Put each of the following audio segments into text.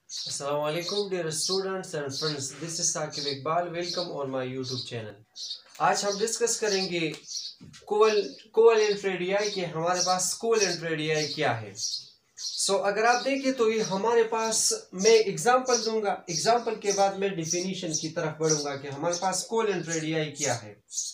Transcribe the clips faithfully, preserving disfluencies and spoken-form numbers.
Assalamu alaikum dear students and friends, this is Saqib Iqbal. Welcome on my YouTube channel. आज हम discuss करेंगे covalent radii के हमारे पास covalent radii क्या है। सो so, अगर आप देखें तो ये हमारे पास, मैं एग्जांपल दूंगा, एग्जांपल के बाद मैं डिफिनीशन की तरफ बढ़ूंगा कि हमारे पास कोवेलेंट रेडियाई क्या है।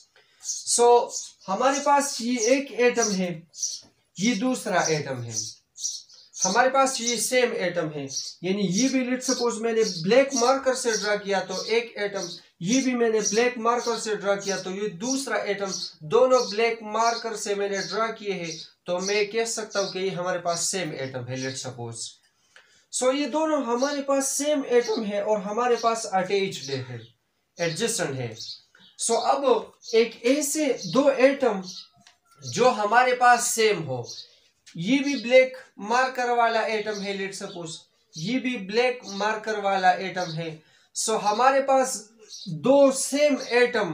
सो so, हमारे पास ये एक एटम है, ये दूसरा एटम है, हमारे पास ये सेम एटम है, यानी ये भी लेट सपोज मैंने ब्लैक मार्कर से ड्रा किया तो एक एटम, ये भी मैंने ब्लैक मार्कर से ड्रा किया तो ये दूसरा एटम, दोनों ब्लैक मार्कर से मैंने ड्रा किए हैं, तो मैं कह सकता हूं कि ये हमारे पास सेम एटम है लेट सपोज। सो ये दोनों हमारे पास सेम एटम है और हमारे पास अटैच्ड है, एडजेसेंट है। सो so, अब एक ऐसे दो एटम जो हमारे पास सेम हो, ये भी ब्लैक मार्कर वाला एटम है लेट सपोज, ये भी ब्लैक मार्कर वाला एटम है। सो so, हमारे पास दो सेम एटम,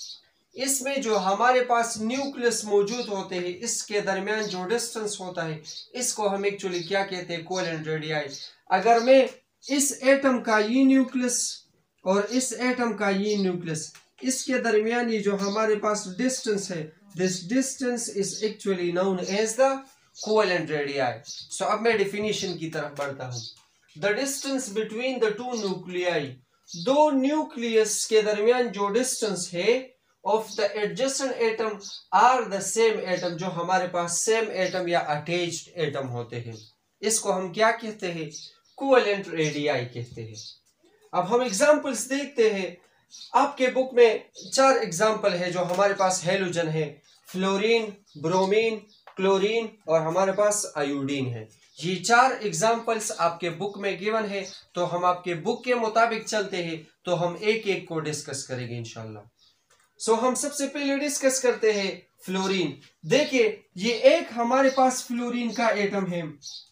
इसमें जो हमारे पास न्यूक्लियस मौजूद होते हैं, इसके दरमियान जो डिस्टेंस होता है, इसको हम एक्चुअली क्या कहते हैं, कोवेलेंट रेडियाई। अगर मैं इस एटम का ये न्यूक्लियस और इस एटम का ये न्यूक्लियस, इसके दरमियान ये जो हमारे पास डिस्टेंस है, this distance is actually known as the covalent radii. So अब मैं डेफिनेशन की तरफ बढ़ता हूं। The distance between the two nuclei, दो न्यूक्लियस के दरमियान जो डिस्टेंस है of the adjacent atom are the same atom, जो हमारे पास सेम एटम या अटैच्ड एटम होते हैं, इसको हम क्या कहते हैं, कोवेलेंट रेडियाई कहते हैं। अब हम एग्जांपल्स देखते हैं। आपके बुक में चार एग्जांपल है जो हमारे पास हैलोजन है, फ्लोरीन, ब्रोमीन, क्लोरीन और हमारे पास आयोडीन है। ये चार एग्जाम्पल्स आपके बुक में गिवन है, तो हम आपके बुक के मुताबिक चलते हैं, तो हम एक एक को डिस्कस करेंगे इंशाल्लाह। सो हम सबसे पहले डिस्कस करते हैं फ्लोरीन। देखिए ये एक हमारे पास फ्लोरीन का एटम है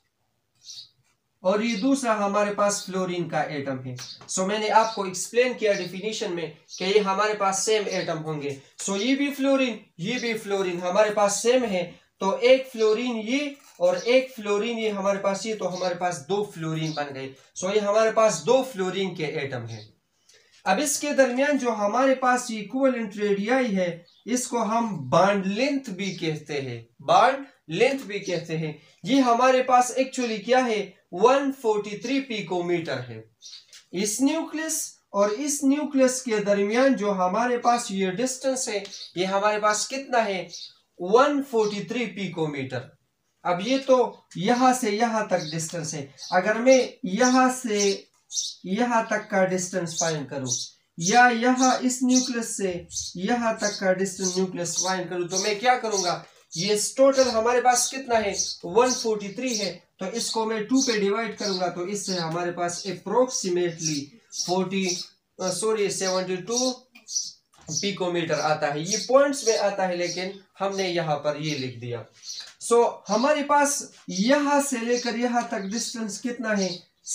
और ये दूसरा हमारे पास फ्लोरीन का एटम है। सो so, मैंने आपको एक्सप्लेन किया डेफिनेशन में कि ये हमारे पास सेम एटम होंगे। सो so, ये भी फ्लोरीन, ये भी फ्लोरीन हमारे पास सेम है, तो एक फ्लोरीन ये और एक फ्लोरीन ये हमारे पास, ये तो हमारे पास दो फ्लोरीन बन गए। सो so, ये हमारे पास दो फ्लोरीन के एटम है। अब इसके दरमियान जो हमारे पास ये कोवेलेंट रेडियाई है, इसको हम बॉन्ड लेंथ भी कहते हैं, बॉन्ड लेंथ भी कहते हैं। ये हमारे पास एक्चुअली क्या है, एक सौ तैंतालीस पिकोमीटर है। इस न्यूक्लियस और इस न्यूक्लियस के दरमियान जो हमारे पास ये डिस्टेंस है, ये हमारे पास कितना है, एक सौ तैंतालीस पिकोमीटर। अब ये तो यहां से यहां तक डिस्टेंस है। अगर मैं यहां से यहां तक का डिस्टेंस फाइंड करूं, या यहां इस न्यूक्लियस से यहां तक का डिस्टेंस न्यूक्लियस फाइंड करूं, तो मैं क्या करूंगा, ये टोटल हमारे पास कितना है, एक सौ तैंतालीस है, तो इसको मैं टू पे डिवाइड करूंगा, तो इससे हमारे पास अप्रोक्सीमेटली चालीस सॉरी बहत्तर पिकोमीटर आता है। ये पॉइंट्स में आता है, लेकिन हमने यहां पर ये लिख दिया। सो so, हमारे पास यहां से लेकर यहां तक डिस्टेंस कितना है,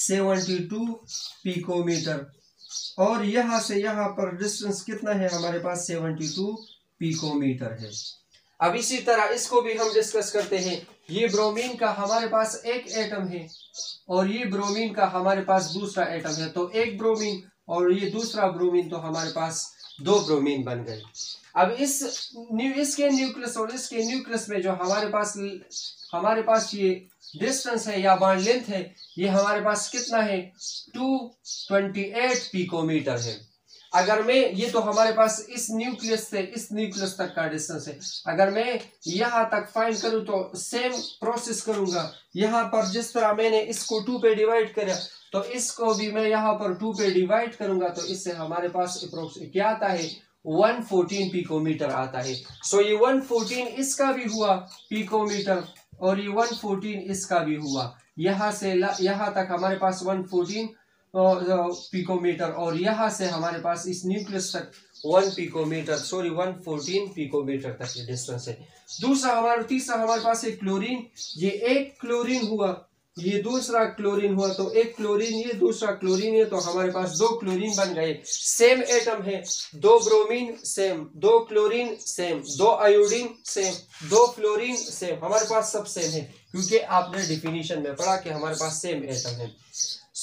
बहत्तर पिकोमीटर, और यहां से यहां पर डिस्टेंस कितना है, हमारे पास बहत्तर पिकोमीटर है। अब इसी तरह इसको भी हम डिस्कस करते हैं। ये ब्रोमीन का हमारे पास एक एटम है और ये ब्रोमीन का हमारे पास दूसरा एटम है, तो एक ब्रोमीन और ये दूसरा ब्रोमीन, तो हमारे पास दो ब्रोमीन बन गए। अब इस इसके न्यूक्लियस और इसके न्यूक्लियस में जो हमारे पास हमारे पास ये डिस्टेंस है या बॉन्ड लेंथ है, ये हमारे पास कितना है, दो सौ अट्ठाईस पिकोमीटर है। अगर मैं, ये तो हमारे पास इस न्यूक्लियस से इस न्यूक्लियस तक का डिस्टेंस है, अगर मैं यहां तक फाइंड करूं तो सेम प्रोसेस करूंगा। यहां पर जिस तरह मैंने इसको टू पे डिवाइड किया, तो इसको भी मैं यहां पर टू पे डिवाइड करूंगा, तो इससे हमारे पास अप्रोक्सीमेट क्या आता है, एक सौ चौदह पिकोमीटर आता है। सो ये एक सौ चौदह इसका भी हुआ पिकोमीटर और ये एक सौ चौदह इसका भी हुआ। यहां से यहां तक हमारे पास एक सौ चौदह पिकोमीटर और यहां से हमारे पास इस न्यूक्लियस तक वन पिकोमीटर सॉरी एक सौ चौदह पिकोमीटर तक ये डिस्टेंस है। दूसरा हमारा तीसरा हमारे पास एक क्लोरीन, ये एक क्लोरीन हुआ, ये दूसरा क्लोरीन हुआ, तो एक क्लोरीन ये दूसरा क्लोरीन है, तो हमारे पास दो क्लोरीन बन गए। सेम एटम है, दो ब्रोमीन सेम, दो क्लोरीन सेम, दो आयोडीन सेम, दो फ्लोरीन सेम, हमारे पास सब सेम है, क्योंकि आपने डिफिनीशन में पढ़ा कि हमारे पास सेम एटम है।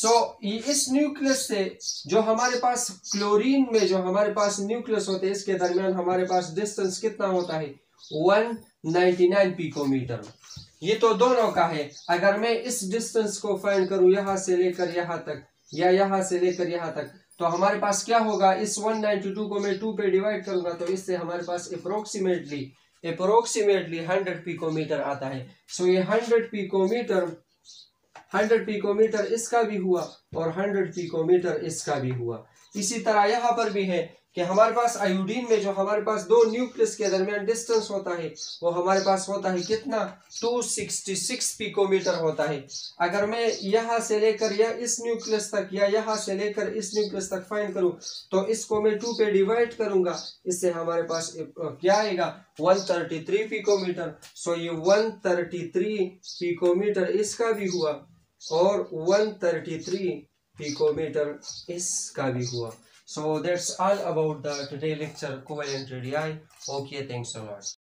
सो so, इस न्यूक्लियस से जो हमारे पास क्लोरीन में जो हमारे पास न्यूक्लियस होते हैं इसके दरमियान हमारे पास डिस्टेंस कितना होता है वन नाइंटी नाइन पिकोमीटर। ये तो दोनों का है। अगर मैं इस डिस्टेंस को फाइंड करूं यहां से लेकर यहां तक या यहां से लेकर यहां तक तो हमारे पास क्या होगा, इस वन नाइंटी टू को मैं टू पे डिवाइड करूंगा तो इससे हमारे पास अप्रोक्सीमेटली अप्रोक्सीमेटली हंड्रेड पिकोमीटर आता है। सो ये हंड्रेड पिकोमीटर हंड्रेड पिकोमीटर इसका भी हुआ और हंड्रेड पिकोमीटर इसका भी हुआ। इसी तरह यहाँ पर भी है कि हमारे पास आयोडीन में जो हमारे पास दो न्यूक्लियस के दरमियान डिस्टेंस होता है वो हमारे पास होता है कितना, टू सिक्सटी सिक्स पिकोमीटर होता है। अगर मैं यहाँ से लेकर या इस न्यूक्लियस तक या यहाँ से लेकर इस न्यूक्लियस तक फाइंड करूं तो इसको मैं टू पे डिवाइड करूंगा, इससे हमारे पास क्या आएगा one thirty three picometre. So ये वन थर्टी थ्री पिकोमीटर इसका भी हुआ और वन थर्टी थ्री पिकोमीटर इसका भी हुआ। So that's all about the today lecture covalent radii. Okay, thanks a lot.